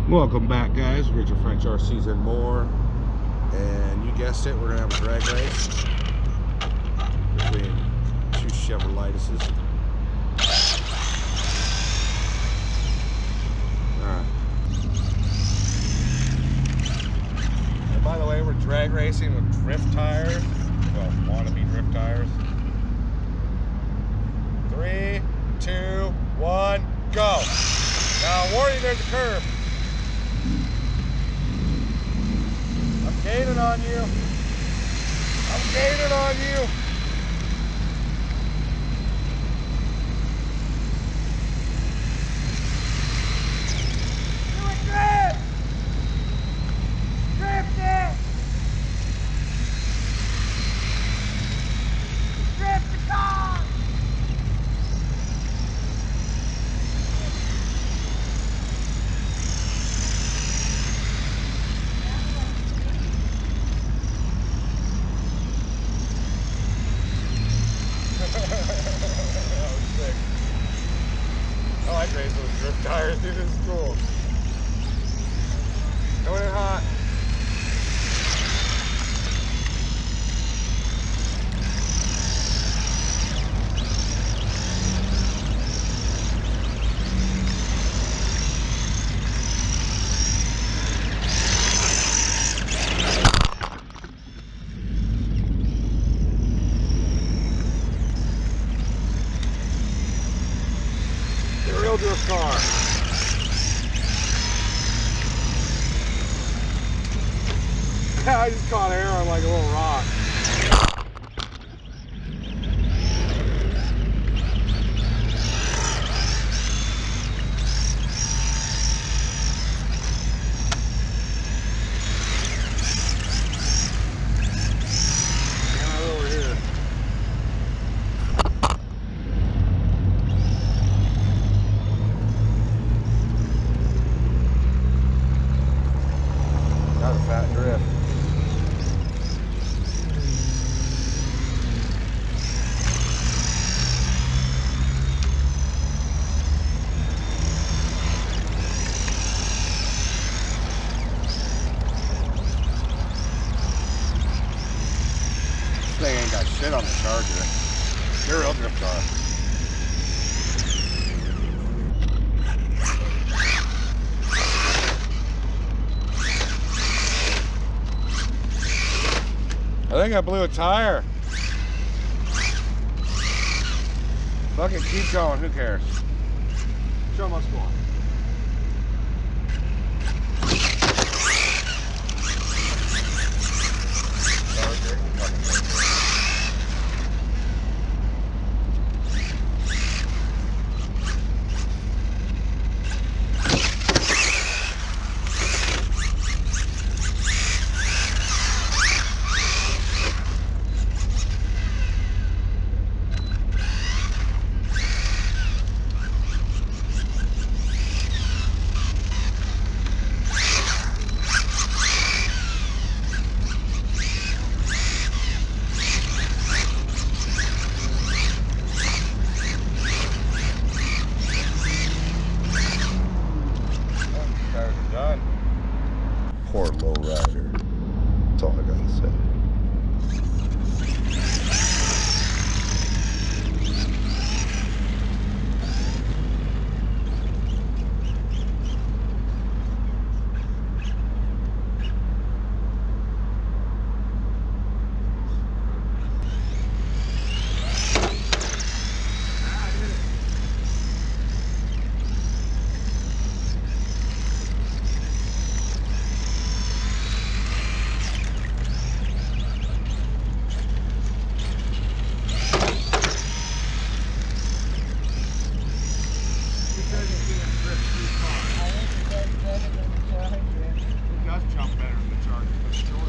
Welcome back, guys. Richard French RCs and more. And you guessed it, we're gonna have a drag race between two Chevroletises. Alright. And by the way, we're drag racing with drift tires. Well, wannabe drift tires. 3, 2, 1, go! Now, warning, there's a curve. I'm gaining on you. I'm gaining on you. Do it, drift! Drift it! Drift the car! That was sick. I like racing with drift tires, dude. This is cool. Going in hot. Real drift car. I just caught air on like a little rock. Fat drift. This thing ain't got shit on the Charger. You're a real drift car. I think I blew a tire. Fucking keep going, who cares? Show must go on. Poor low rider. That's all I gotta say. It does jump better than the Charger, but